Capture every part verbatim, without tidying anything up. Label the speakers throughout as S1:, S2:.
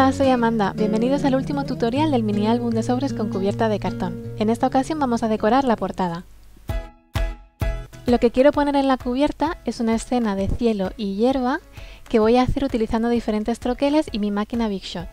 S1: Hola, soy Amanda. Bienvenidos al último tutorial del mini álbum de sobres con cubierta de cartón. En esta ocasión vamos a decorar la portada. Lo que quiero poner en la cubierta es una escena de cielo y hierba que voy a hacer utilizando diferentes troqueles y mi máquina Big Shot.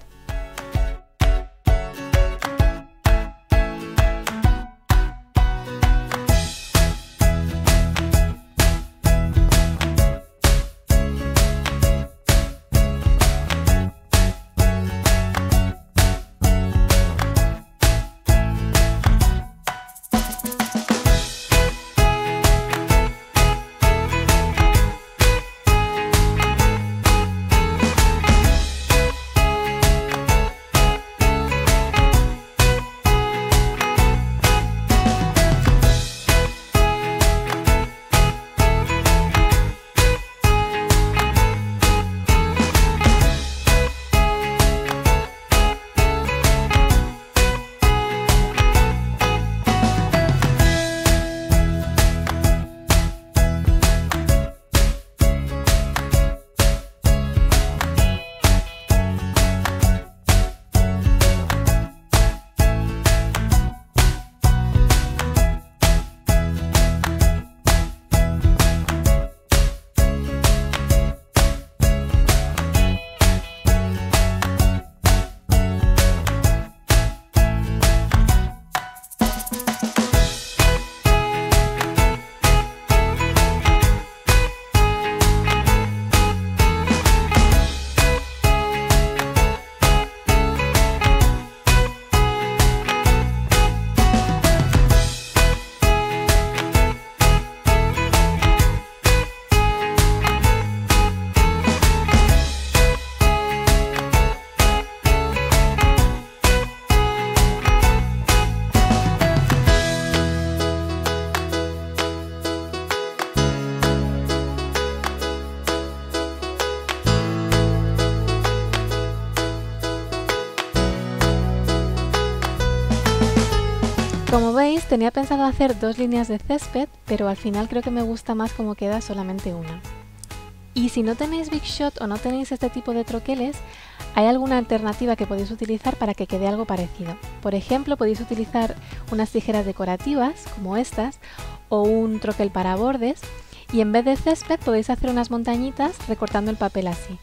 S1: Como veis, tenía pensado hacer dos líneas de césped, pero al final creo que me gusta más como queda solamente una. Y si no tenéis Big Shot o no tenéis este tipo de troqueles, hay alguna alternativa que podéis utilizar para que quede algo parecido. Por ejemplo, podéis utilizar unas tijeras decorativas, como estas, o un troquel para bordes, y en vez de césped podéis hacer unas montañitas recortando el papel así.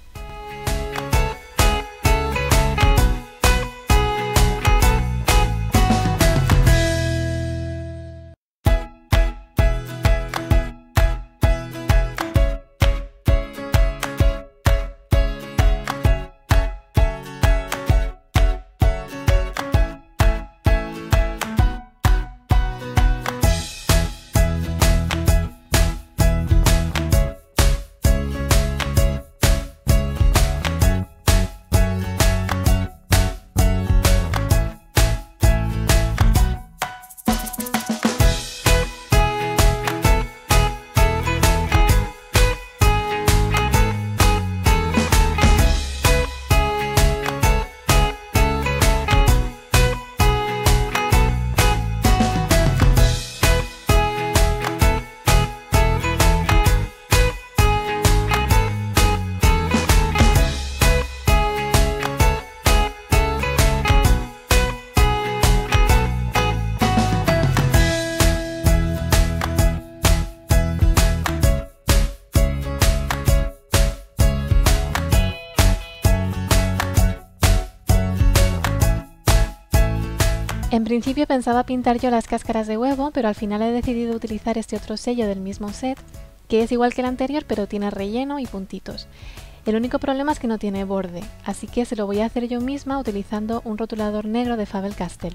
S1: En principio pensaba pintar yo las cáscaras de huevo, pero al final he decidido utilizar este otro sello del mismo set, que es igual que el anterior, pero tiene relleno y puntitos. El único problema es que no tiene borde, así que se lo voy a hacer yo misma utilizando un rotulador negro de Faber-Castell.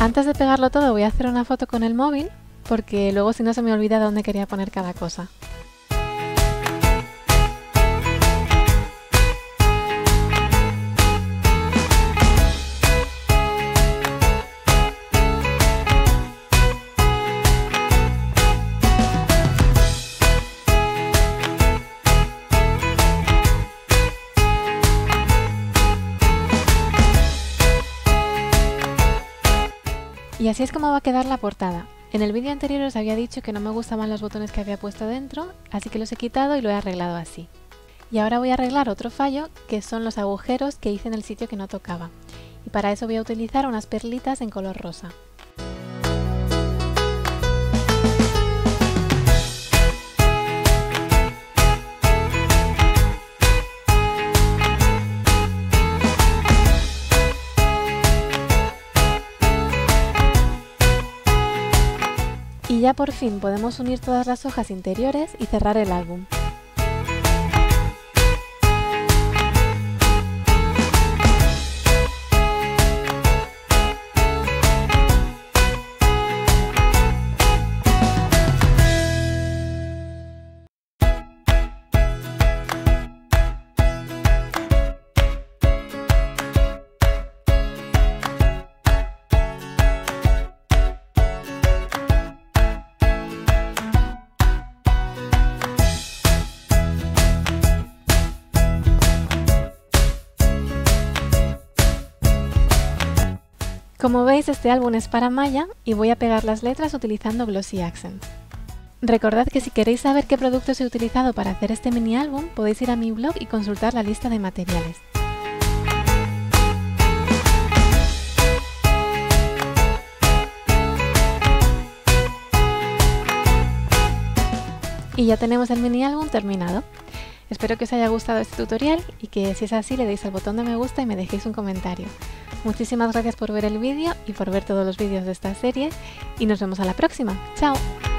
S1: Antes de pegarlo todo voy a hacer una foto con el móvil, porque luego si no se me olvida dónde quería poner cada cosa. Y así es como va a quedar la portada. En el vídeo anterior os había dicho que no me gustaban los botones que había puesto dentro, así que los he quitado y lo he arreglado así. Y ahora voy a arreglar otro fallo, que son los agujeros que hice en el sitio que no tocaba. Y para eso voy a utilizar unas perlitas en color rosa. Y ya por fin podemos unir todas las hojas interiores y cerrar el álbum. Como veis, este álbum es para malla y voy a pegar las letras utilizando Glossy Accents. Recordad que si queréis saber qué productos he utilizado para hacer este mini álbum, podéis ir a mi blog y consultar la lista de materiales. Y ya tenemos el mini álbum terminado. Espero que os haya gustado este tutorial y que si es así le deis al botón de me gusta y me dejéis un comentario. Muchísimas gracias por ver el vídeo y por ver todos los vídeos de esta serie y nos vemos a la próxima. ¡Chao!